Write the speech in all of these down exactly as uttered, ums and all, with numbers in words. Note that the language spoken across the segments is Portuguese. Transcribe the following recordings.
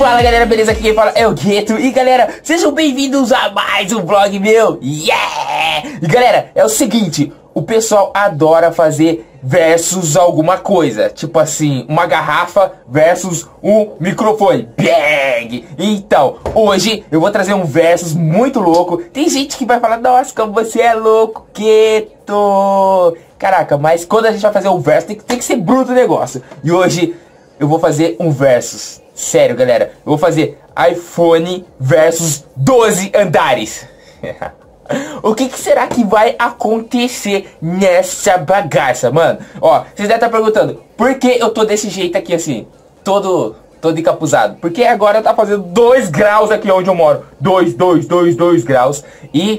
Fala galera, beleza? Aqui quem fala é o Gueto. E galera, sejam bem-vindos a mais um vlog meu. Yeah! E galera, é o seguinte, o pessoal adora fazer versus alguma coisa. Tipo assim, uma garrafa versus um microfone. Bang! Então, hoje eu vou trazer um versus muito louco. Tem gente que vai falar, nossa, como você é louco, Gueto. Caraca, mas quando a gente vai fazer o versus, tem que, tem que ser bruto o negócio. E hoje eu vou fazer um versus. Sério, galera, eu vou fazer iPhone versus doze andares. O que, que será que vai acontecer nessa bagaça, mano? Ó, vocês devem estar perguntando, por que eu tô desse jeito aqui assim, todo, todo encapuzado? Porque agora tá fazendo dois graus aqui onde eu moro. dois, dois, dois, dois graus. E...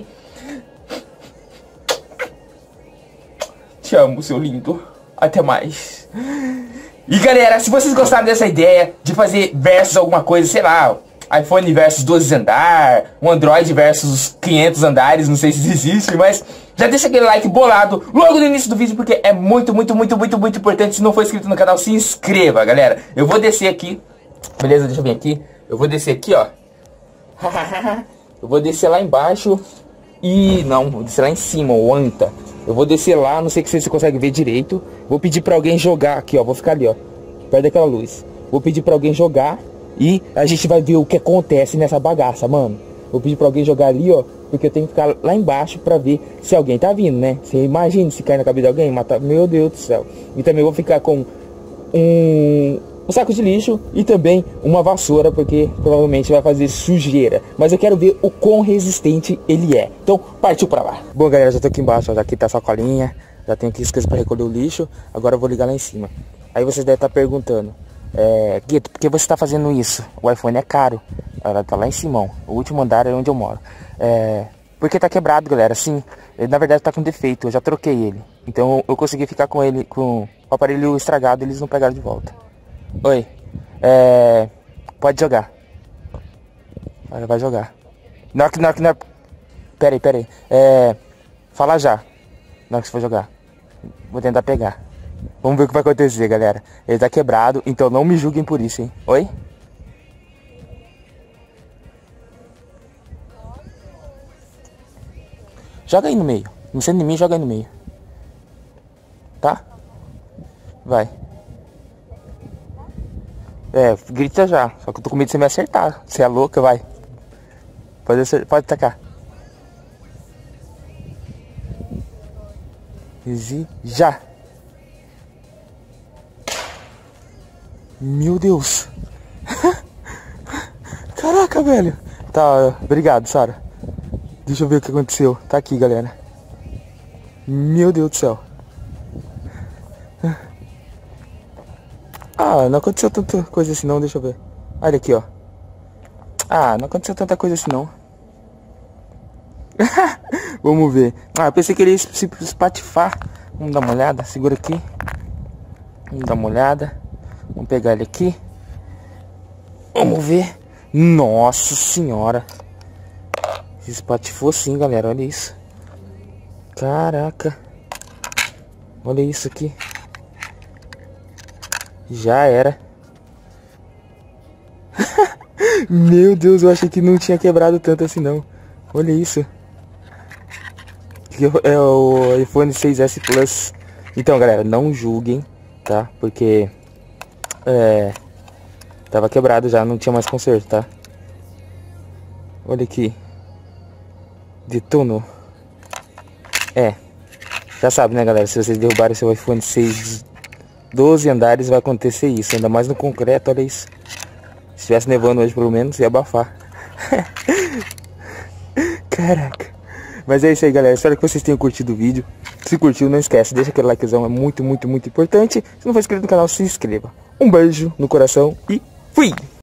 te amo, seu lindo. Até mais. E galera, se vocês gostaram dessa ideia de fazer versus alguma coisa, sei lá, iPhone versus doze andar, um Android versus quinhentos andares, não sei se existe, mas já deixa aquele like bolado logo no início do vídeo, porque é muito, muito, muito, muito, muito importante. Se não for inscrito no canal, se inscreva, galera. Eu vou descer aqui, beleza, deixa eu vir aqui, eu vou descer aqui, ó. Eu vou descer lá embaixo e, não, vou descer lá em cima, o anta. Eu vou descer lá, não sei se você consegue ver direito. Vou pedir pra alguém jogar aqui, ó. Vou ficar ali, ó, perto daquela luz. Vou pedir pra alguém jogar e a gente vai ver o que acontece nessa bagaça, mano. Vou pedir pra alguém jogar ali, ó, porque eu tenho que ficar lá embaixo pra ver se alguém tá vindo, né? Você imagina se cair na cabeça de alguém, matar. Meu Deus do céu. E também vou ficar com um... um saco de lixo e também uma vassoura, porque provavelmente vai fazer sujeira. Mas eu quero ver o quão resistente ele é. Então, partiu pra lá. Bom, galera, já tô aqui embaixo, ó. Aqui tá a sacolinha. Já tenho aqui as coisas pra recolher o lixo. Agora eu vou ligar lá em cima. Aí vocês devem estar perguntando, é, Gueto, por que você tá fazendo isso? O iPhone é caro. Ela tá lá em cima, ó. O último andar é onde eu moro. É, porque tá quebrado, galera. Sim, ele, na verdade tá com defeito. Eu já troquei ele. Então eu consegui ficar com ele, com o aparelho estragado. Eles não pegaram de volta. Oi, é... pode jogar. Vai, vai jogar. Na hora que, na hora que, na hora... Pera aí, pera aí. É... Fala já. Na hora que você for jogar. Vou tentar pegar. Vamos ver o que vai acontecer, galera. Ele tá quebrado, então não me julguem por isso, hein. Oi? Joga aí no meio. Não sendo de mim, joga aí no meio. Tá? Vai. É, grita já. Só que eu tô com medo de você me acertar. Você é louca, vai. Pode, acertar, pode tacar. Easy, já. Meu Deus. Caraca, velho. Tá, obrigado, Sara. Deixa eu ver o que aconteceu. Tá aqui, galera. Meu Deus do céu. Ah, não aconteceu tanta coisa assim não, deixa eu ver. Olha aqui, ó. Ah, não aconteceu tanta coisa assim não. Vamos ver. Ah, eu pensei que ele ia se espatifar. Vamos dar uma olhada, segura aqui. Vamos dar uma olhada. Vamos pegar ele aqui. Vamos ver. Nossa senhora. Se espatifou sim, galera, olha isso. Caraca. Olha isso aqui. Já era. Meu Deus, eu achei que não tinha quebrado tanto assim não. Olha isso. É o iPhone seis S Plus. Então, galera, não julguem, tá? Porque é, tava quebrado já, não tinha mais conserto, tá? Olha aqui. Detonou. É. Já sabe, né, galera? Se vocês derrubarem seu iPhone seis doze andares, vai acontecer isso. Ainda mais no concreto, olha isso. Se estivesse nevando hoje, pelo menos, ia abafar. Caraca. Mas é isso aí, galera. Espero que vocês tenham curtido o vídeo. Se curtiu, não esquece. Deixa aquele likezão. É muito, muito, muito importante. Se não for inscrito no canal, se inscreva. Um beijo no coração e fui!